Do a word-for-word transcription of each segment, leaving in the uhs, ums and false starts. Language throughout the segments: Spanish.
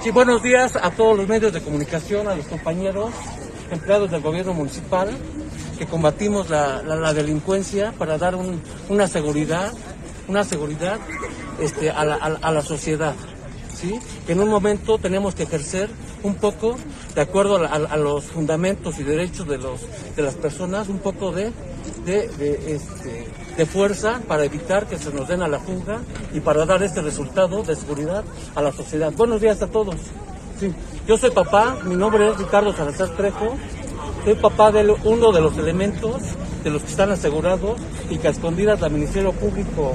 Sí, buenos días a todos los medios de comunicación, a los compañeros empleados del gobierno municipal que combatimos la, la, la delincuencia para dar un, una seguridad, una seguridad este, a, la, a, a la sociedad, ¿sí? Que en un momento tenemos que ejercer un poco, de acuerdo a, a, a los fundamentos y derechos de, los, de las personas, un poco de, de, de, este, de fuerza para evitar que se nos den a la fuga y para dar este resultado de seguridad a la sociedad. Buenos días a todos. Sí. Yo soy papá, mi nombre es Ricardo Salazar Trejo, soy papá de uno de los elementos de los que están asegurados y que a escondidas la Ministerio Público,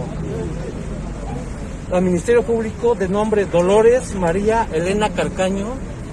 la Ministerio Público de nombre Dolores María Elena Carcaño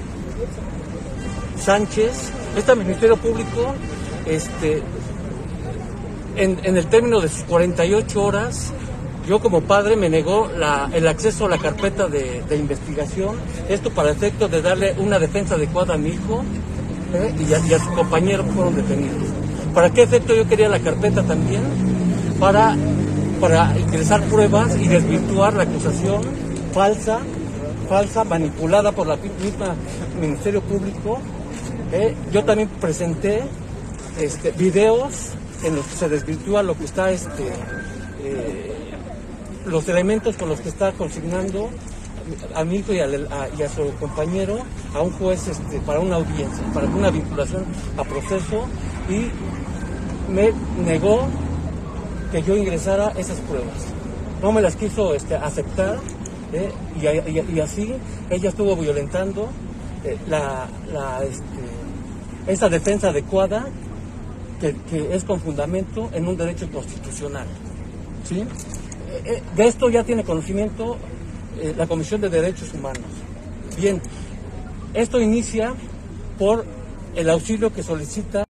Sánchez. Este Ministerio Público, este, en, en el término de sus cuarenta y ocho horas, yo como padre me negó la, el acceso a la carpeta de, de investigación, esto para efecto de darle una defensa adecuada a mi hijo eh, y, a, y a su compañero que fueron detenidos. ¿Para qué efecto yo quería la carpeta también? Para, para ingresar pruebas y desvirtuar la acusación falsa, falsa, manipulada por la misma Ministerio Público. Eh, yo también presenté este, videos en los que se desvirtúa lo que está este, eh, los elementos con los que está consignando a mi hijo y a, a, y a su compañero a un juez este, para una audiencia, para una vinculación a proceso, y me negó que yo ingresara esas pruebas. No me las quiso este, aceptar eh, y, y, y así ella estuvo violentando eh, la, la, este, esa defensa adecuada que, que es con fundamento en un derecho constitucional, ¿sí? De esto ya tiene conocimiento eh, la Comisión de Derechos Humanos. Bien, esto inicia por el auxilio que solicita